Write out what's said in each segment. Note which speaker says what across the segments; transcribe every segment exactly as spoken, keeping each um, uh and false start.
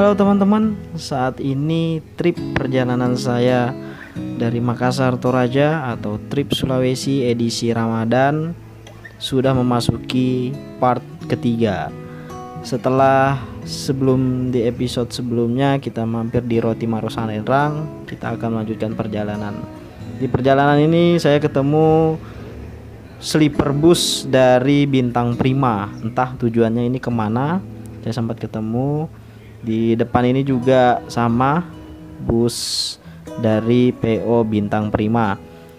Speaker 1: Halo teman-teman, saat ini trip perjalanan saya dari Makassar Toraja atau trip Sulawesi edisi Ramadan sudah memasuki part ketiga. Setelah sebelum di episode sebelumnya kita mampir di Roti Maros Salendrang, kita akan melanjutkan perjalanan. Di perjalanan ini saya ketemu sleeper bus dari Bintang Prima, entah tujuannya ini kemana. Saya sempat ketemu. Di depan ini juga sama, bus dari P O Bintang Prima.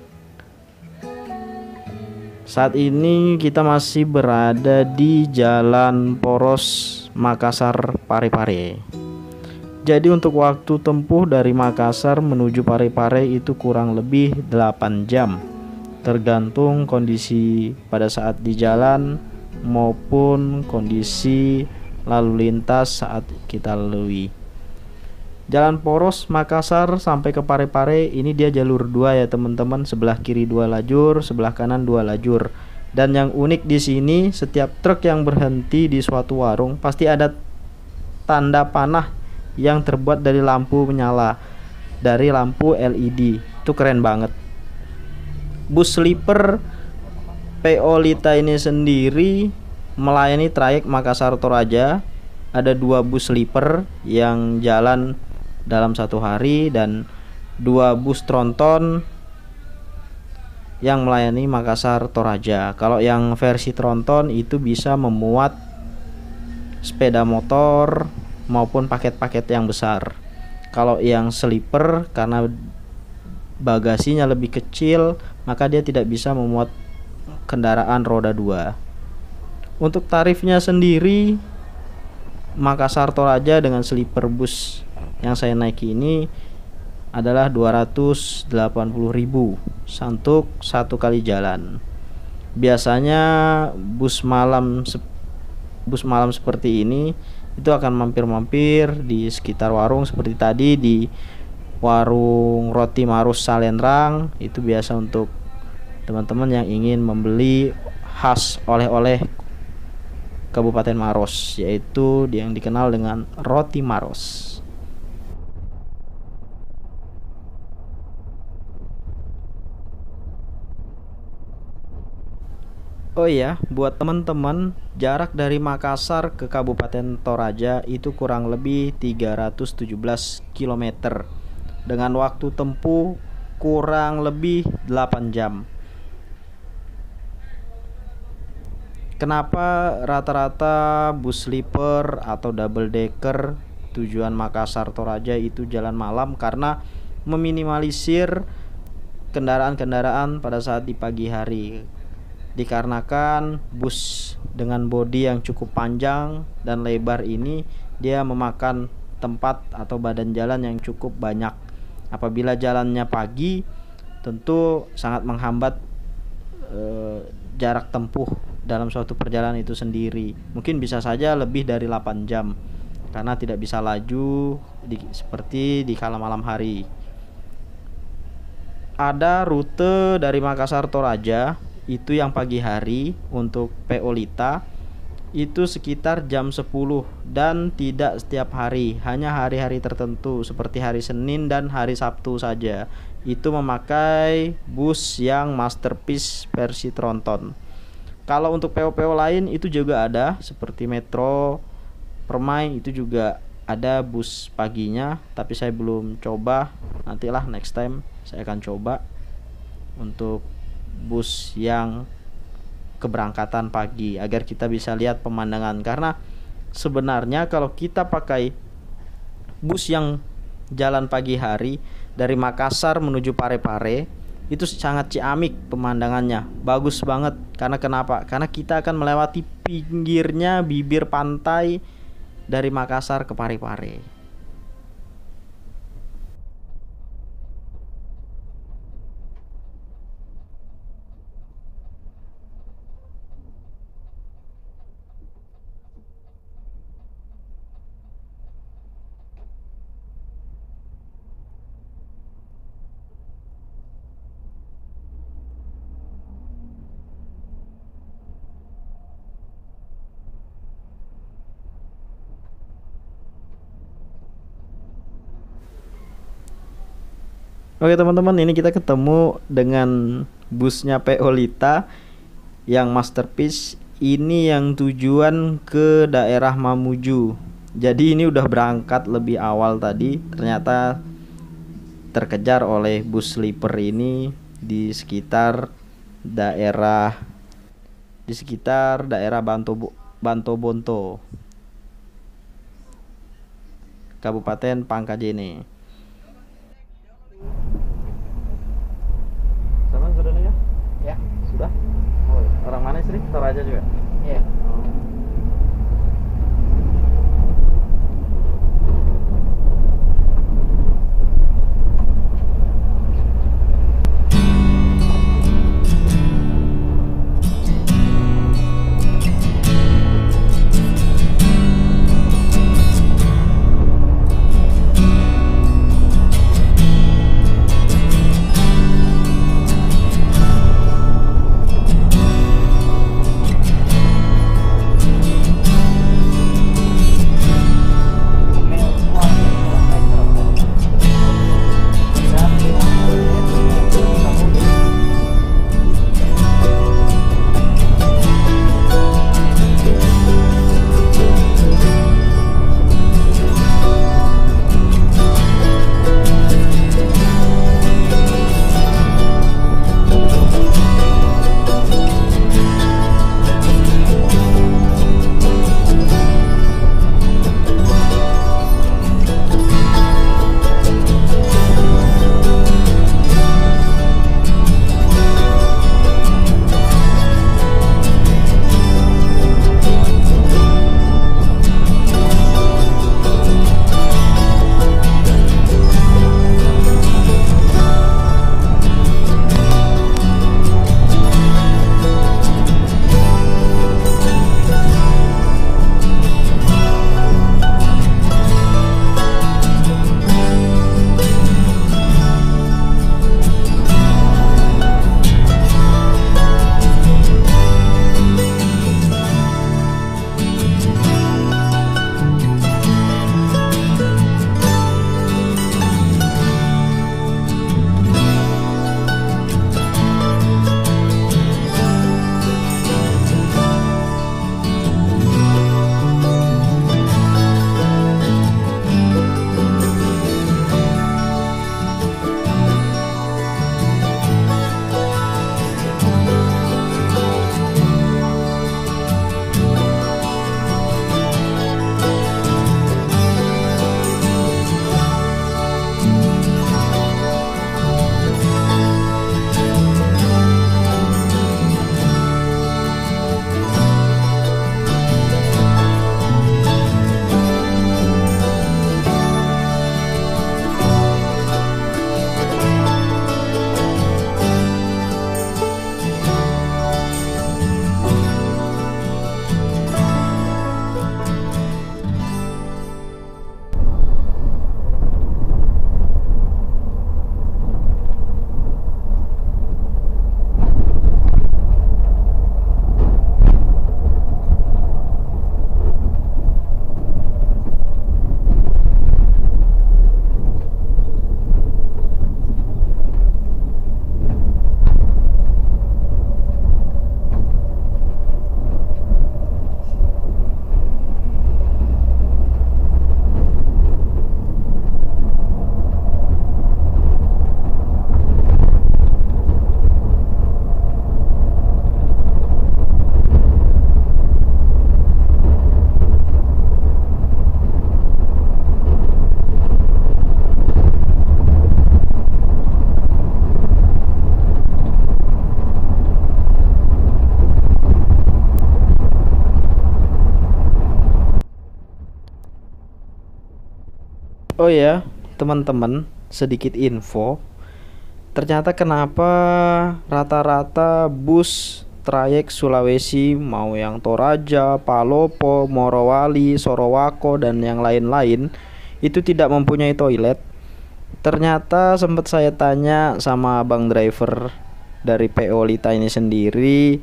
Speaker 1: Saat ini kita masih berada di Jalan Poros Makassar Parepare. Jadi untuk waktu tempuh dari Makassar menuju Parepare itu kurang lebih delapan jam, tergantung kondisi pada saat di jalan maupun kondisi lalu lintas saat kita lalui. Jalan Poros Makassar sampai ke Parepare ini dia jalur dua ya teman-teman, sebelah kiri dua lajur, sebelah kanan dua lajur. Dan yang unik di sini, setiap truk yang berhenti di suatu warung pasti ada tanda panah yang terbuat dari lampu menyala, dari lampu L E D. Itu keren banget. Bus sleeper P O Lita ini sendiri melayani trayek Makassar Toraja. Ada dua bus sleeper yang jalan dalam satu hari dan dua bus tronton yang melayani Makassar Toraja. Kalau yang versi tronton itu bisa memuat sepeda motor maupun paket-paket yang besar. Kalau yang sleeper karena bagasinya lebih kecil, maka dia tidak bisa memuat kendaraan roda dua. Untuk tarifnya sendiri, Makassar Toraja dengan sleeper bus yang saya naiki ini adalah dua ratus delapan puluh ribu untuk satu kali jalan. Biasanya bus malam bus malam seperti ini itu akan mampir-mampir di sekitar warung seperti tadi di warung Roti Maros Salendrang. Itu biasa untuk teman-teman yang ingin membeli khas oleh-oleh Kabupaten Maros, yaitu yang dikenal dengan Roti Maros. Oh iya, buat teman-teman, jarak dari Makassar ke Kabupaten Toraja itu kurang lebih tiga ratus tujuh belas kilometer dengan waktu tempuh kurang lebih delapan jam. Kenapa rata-rata bus sleeper atau double decker tujuan Makassar Toraja itu jalan malam? Karena meminimalisir kendaraan-kendaraan pada saat di pagi hari. Dikarenakan bus dengan bodi yang cukup panjang dan lebar ini dia memakan tempat atau badan jalan yang cukup banyak. Apabila jalannya pagi, tentu sangat menghambat eh, jarak tempuh dalam suatu perjalanan itu sendiri. Mungkin bisa saja lebih dari delapan jam karena tidak bisa laju di, seperti di kala malam hari. Ada rute dari Makassar Toraja itu yang pagi hari untuk P O Lita itu sekitar jam sepuluh dan tidak setiap hari, hanya hari-hari tertentu seperti hari Senin dan hari Sabtu saja. Itu memakai bus yang masterpiece versi tronton. Kalau untuk P O-P O lain itu juga ada seperti Metro Permai, itu juga ada bus paginya, tapi saya belum coba. Nantilah next time saya akan coba untuk bus yang keberangkatan pagi agar kita bisa lihat pemandangan. Karena sebenarnya kalau kita pakai bus yang jalan pagi hari dari Makassar menuju Parepare itu sangat ciamik pemandangannya, bagus banget. Karena kenapa? Karena kita akan melewati pinggirnya bibir pantai dari Makassar ke Parepare. Oke teman-teman, ini kita ketemu dengan busnya P O Lita yang masterpiece. Ini yang tujuan ke daerah Mamuju. Jadi ini udah berangkat lebih awal tadi, ternyata terkejar oleh bus sleeper ini di sekitar daerah di sekitar daerah Banto Banto Bonto, Kabupaten Pangkajene. Sama sudah nih ya?
Speaker 2: Ya,
Speaker 1: Sudah? Oh, orang mana sih? Toraja juga?
Speaker 2: iya.
Speaker 1: Oh ya, teman-teman, sedikit info. Ternyata kenapa rata-rata bus trayek Sulawesi, mau yang Toraja, Palopo, Morowali, Sorowako, dan yang lain-lain itu tidak mempunyai toilet. Ternyata sempat saya tanya sama abang driver dari P O Lita ini sendiri,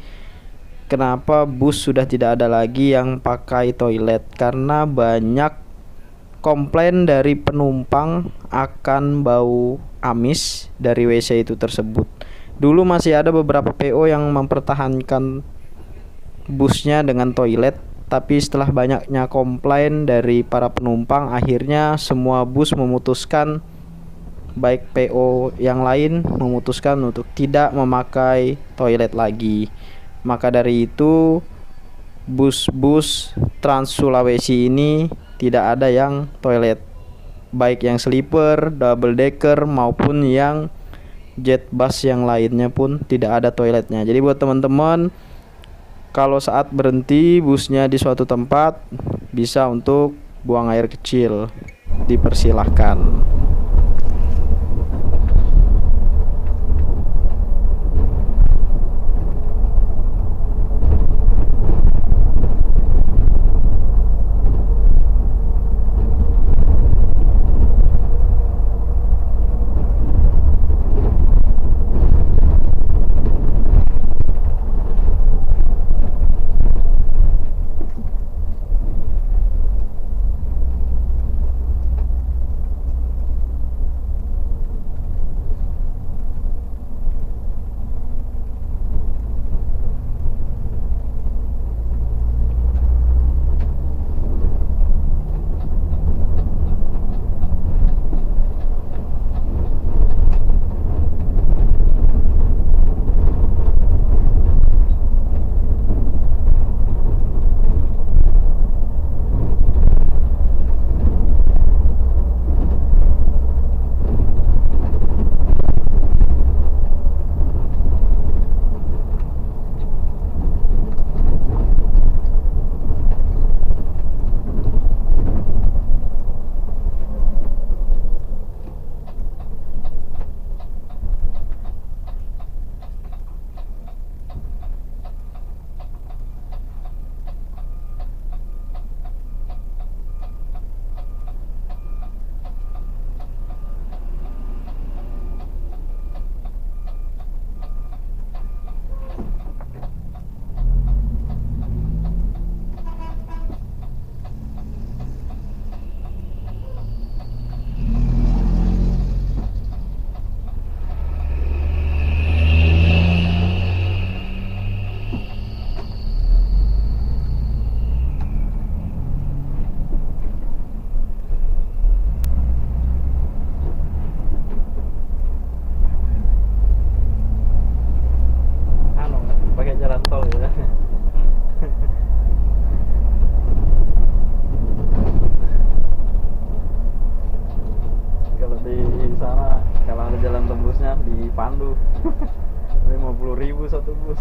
Speaker 1: kenapa bus sudah tidak ada lagi yang pakai toilet, karena banyak komplain dari penumpang akan bau amis dari W C itu tersebut. Dulu masih ada beberapa P O yang mempertahankan busnya dengan toilet, tapi setelah banyaknya komplain dari para penumpang, akhirnya semua bus memutuskan, baik P O yang lain memutuskan untuk tidak memakai toilet lagi. Maka dari itu bus-bus Trans Sulawesi ini tidak ada yang toilet, baik yang sleeper, double decker maupun yang jet bus yang lainnya pun tidak ada toiletnya. Jadi buat teman-teman, kalau saat berhenti busnya di suatu tempat, bisa untuk buang air kecil, dipersilahkan. Pandu lima puluh ribu satu bus.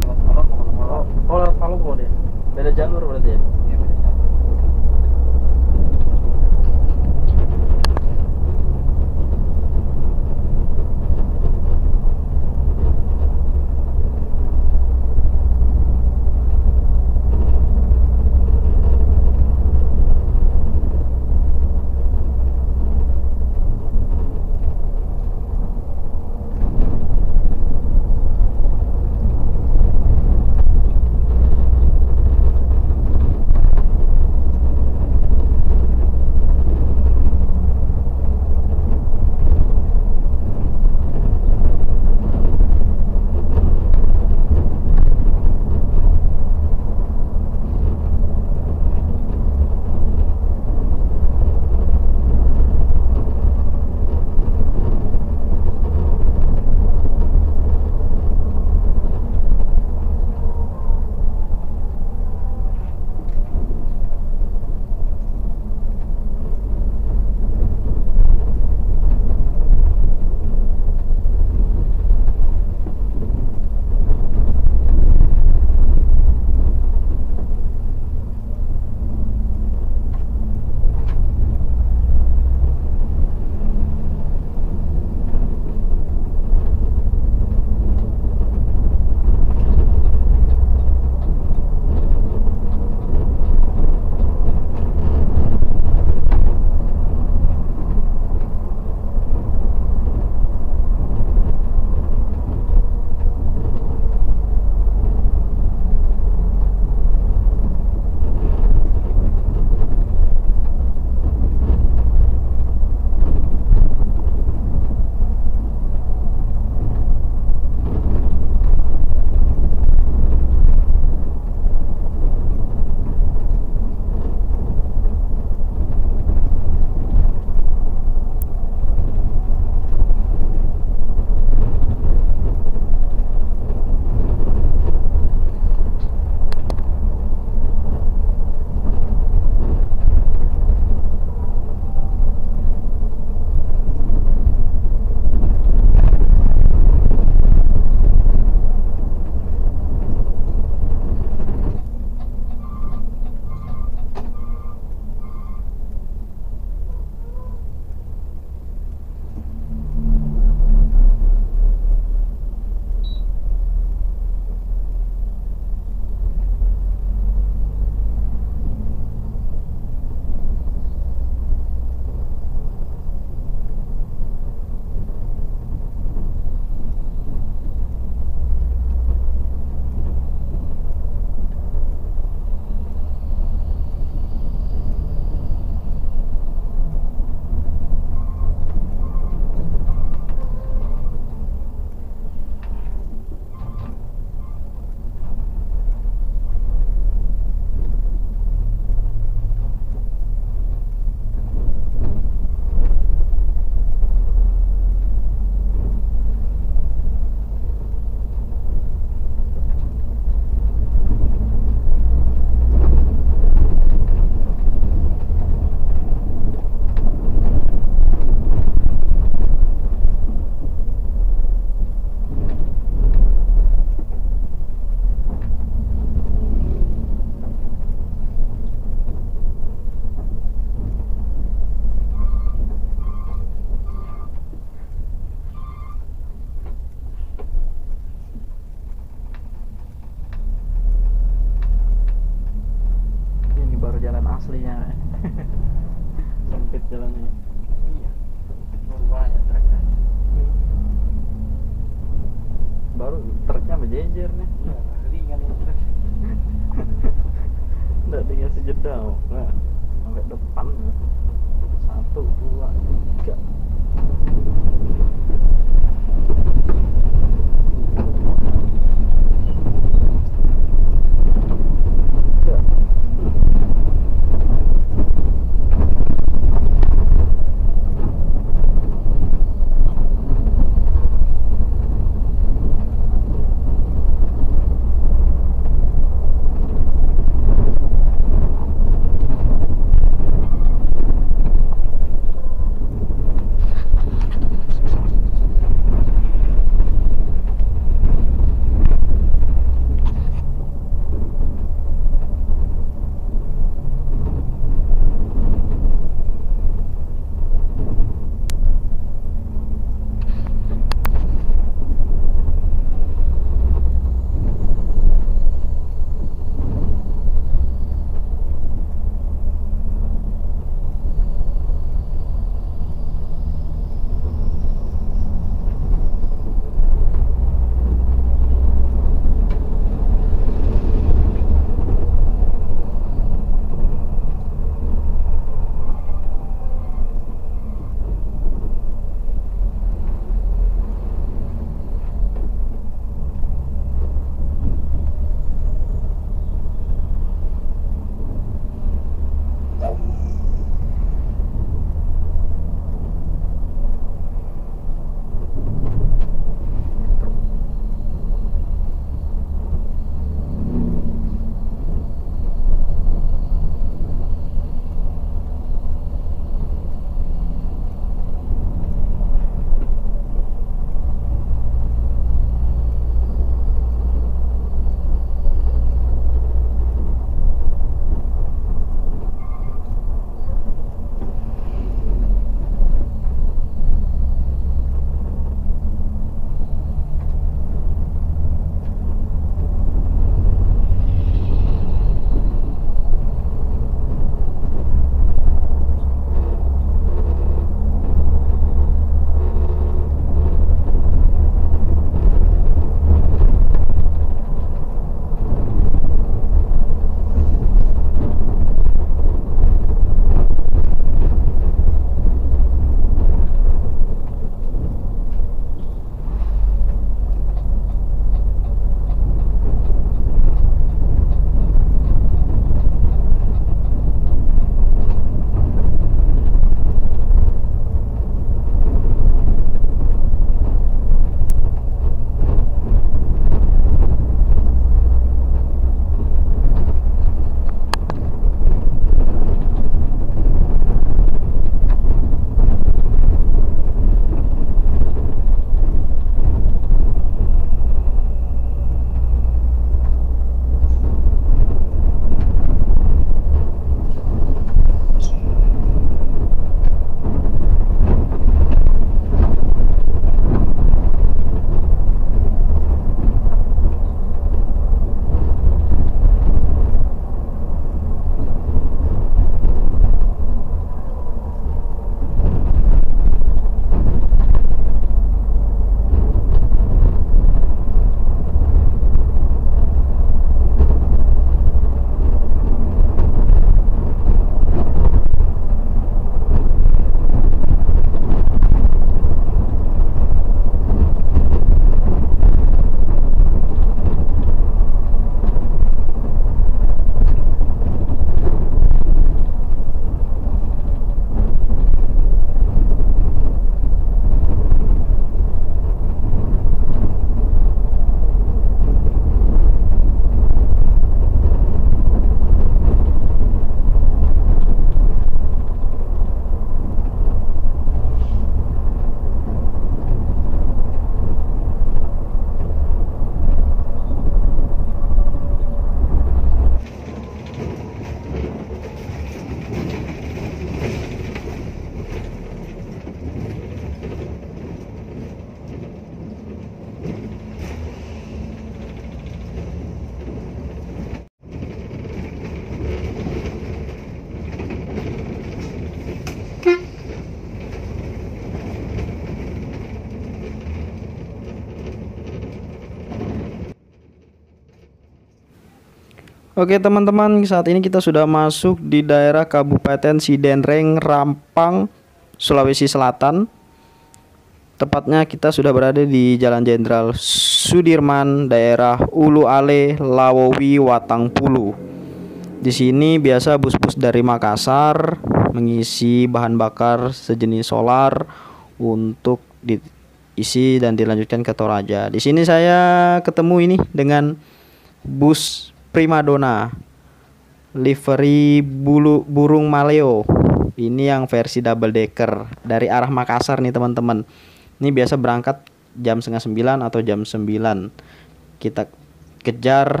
Speaker 1: Oke teman-teman, saat ini kita sudah masuk di daerah Kabupaten Sidenreng, Rampang, Sulawesi Selatan. Tepatnya kita sudah berada di Jalan Jenderal Sudirman, daerah Ulu Ale, Lawowi, Watangpulu. Di sini biasa bus-bus dari Makassar mengisi bahan bakar sejenis solar untuk diisi dan dilanjutkan ke Toraja. Di sini saya ketemu ini dengan bus Primadona livery bulu burung maleo. Ini yang versi double decker dari arah Makassar nih teman-teman. Ini biasa berangkat jam setengah sembilan atau jam sembilan. Kita kejar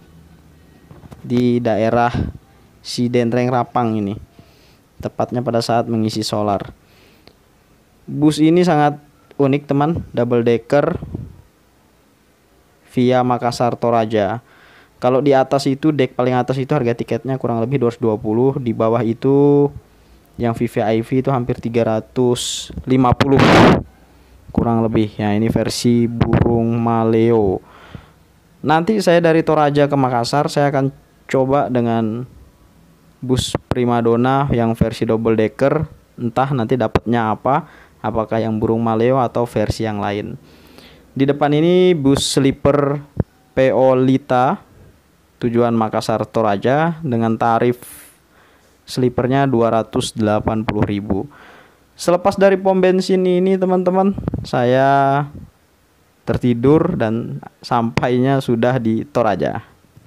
Speaker 1: di daerah Sidenreng Rapang ini, tepatnya pada saat mengisi solar. Bus ini sangat unik teman, double decker via Makassar Toraja. Kalau di atas itu, dek paling atas itu harga tiketnya kurang lebih dua ratus dua puluh. Di bawah itu yang V V I P itu hampir tiga ratus lima puluh kurang lebih. Ya, ini versi burung maleo. Nanti saya dari Toraja ke Makassar, saya akan coba dengan bus Primadona yang versi double decker. Entah nanti dapatnya apa, apakah yang burung maleo atau versi yang lain. Di depan ini bus sleeper P O Lita tujuan Makassar Toraja dengan tarif sleepernya dua ratus delapan puluh ribu. Selepas dari pom bensin ini teman-teman, saya tertidur dan sampainya sudah di Toraja.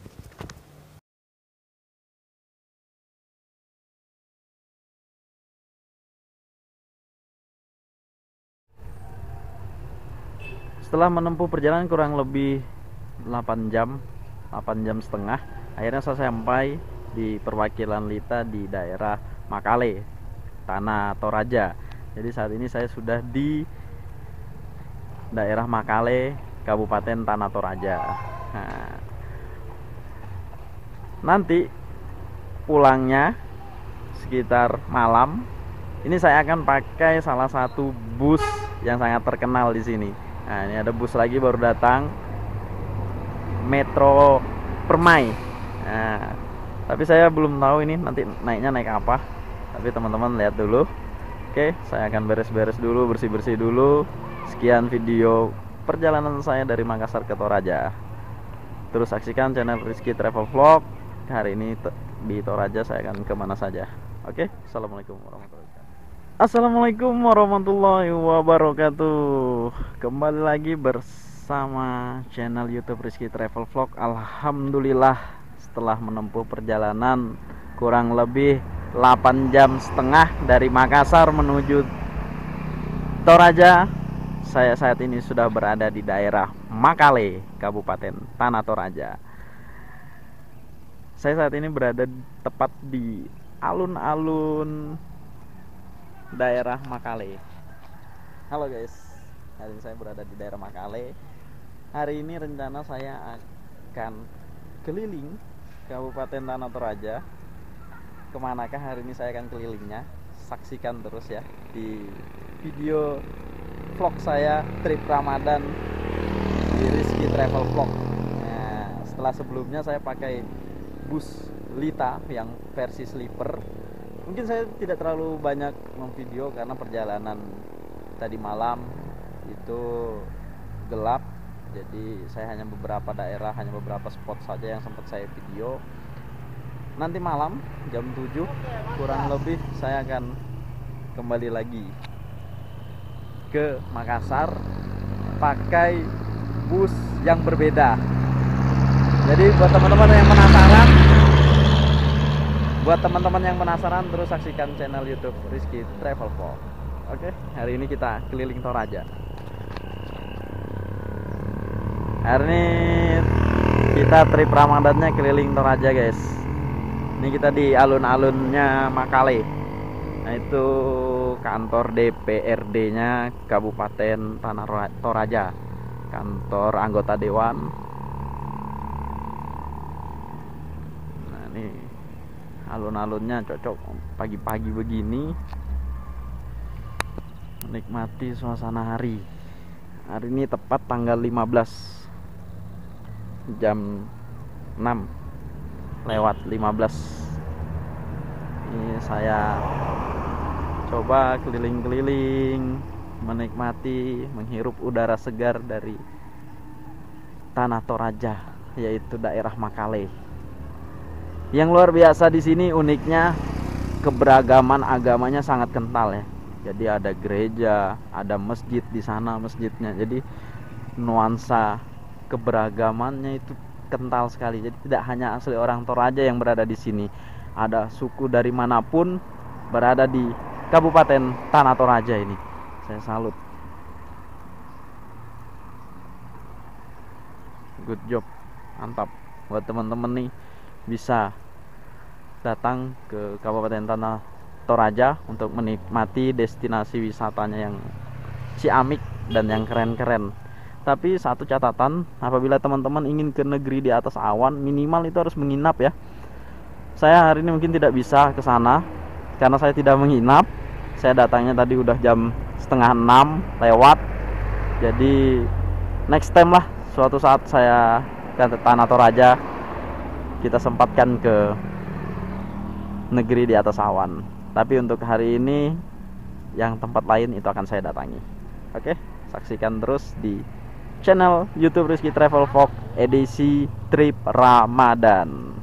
Speaker 1: Setelah menempuh perjalanan kurang lebih delapan jam, delapan jam setengah, akhirnya saya sampai di perwakilan Lita di daerah Makale, Tanah Toraja. Jadi saat ini saya sudah di daerah Makale, Kabupaten Tanah Toraja. Nah, nanti pulangnya sekitar malam. Ini saya akan pakai salah satu bus yang sangat terkenal di sini. Nah, ini ada bus lagi baru datang, Metro Permai. Nah, tapi saya belum tahu ini nanti naiknya naik apa. Tapi teman-teman lihat dulu. Oke, saya akan beres-beres dulu, bersih-bersih dulu. Sekian video perjalanan saya dari Makassar ke Toraja. Terus saksikan channel Rizky Travel Vlog. Hari ini di Toraja saya akan kemana saja. Oke, assalamualaikum warahmatullahi wabarakatuh. Assalamualaikum warahmatullahi wabarakatuh. Kembali lagi bersama channel YouTube Rizky Travel Vlog. Alhamdulillah, setelah menempuh perjalanan kurang lebih delapan jam setengah dari Makassar menuju Toraja, saya saat ini sudah berada di daerah Makale, Kabupaten Tanah Toraja. Saya saat ini berada tepat di alun-alun daerah Makale. Halo guys, hari ini saya berada di daerah Makale. Hari ini rencana saya akan keliling Kabupaten Tanah Toraja. Kemanakah hari ini saya akan kelilingnya? Saksikan terus ya di video vlog saya trip Ramadan di Rizky Travel Vlog. Nah, setelah sebelumnya saya pakai bus Lita yang versi sleeper. Mungkin saya tidak terlalu banyak memvideo karena perjalanan tadi malam itu gelap. Jadi saya hanya beberapa daerah, hanya beberapa spot saja yang sempat saya video. Nanti malam jam tujuh kurang lebih saya akan kembali lagi ke Makassar pakai bus yang berbeda. Jadi buat teman-teman yang penasaran, buat teman-teman yang penasaran terus saksikan channel YouTube Rizky Travel Vlog. Oke, hari ini kita keliling Toraja. Hari ini kita trip Ramadannya keliling Toraja, guys. Ini kita di alun-alunnya Makale. Nah, itu kantor D P R D-nya Kabupaten Tanah Toraja. Kantor anggota dewan. Nah, ini alun-alunnya cocok pagi-pagi begini menikmati suasana hari. Hari ini tepat tanggal lima belas jam enam lewat lima belas. Ini saya coba keliling-keliling, menikmati, menghirup udara segar dari Tanah Toraja, yaitu daerah Makale. Yang luar biasa di sini uniknya keberagaman agamanya sangat kental ya. Jadi ada gereja, ada masjid di sana masjidnya. Jadi nuansa keberagamannya itu kental sekali. Jadi tidak hanya asli orang Toraja yang berada di sini. Ada suku dari manapun berada di Kabupaten Tanah Toraja ini. Saya salut. Good job. Mantap. Buat teman-teman nih bisa datang ke Kabupaten Tanah Toraja untuk menikmati destinasi wisatanya yang ciamik dan yang keren-keren. Tapi satu catatan, apabila teman-teman ingin ke negeri di atas awan, minimal itu harus menginap ya. Saya hari ini mungkin tidak bisa ke sana karena saya tidak menginap. Saya datangnya tadi udah jam setengah enam lewat. Jadi next time lah, suatu saat saya ke Tanah Toraja, kita sempatkan ke negeri di atas awan. Tapi untuk hari ini yang tempat lain itu akan saya datangi. Oke, saksikan terus di channel YouTube Rizky Travel Vlog edisi trip Ramadan.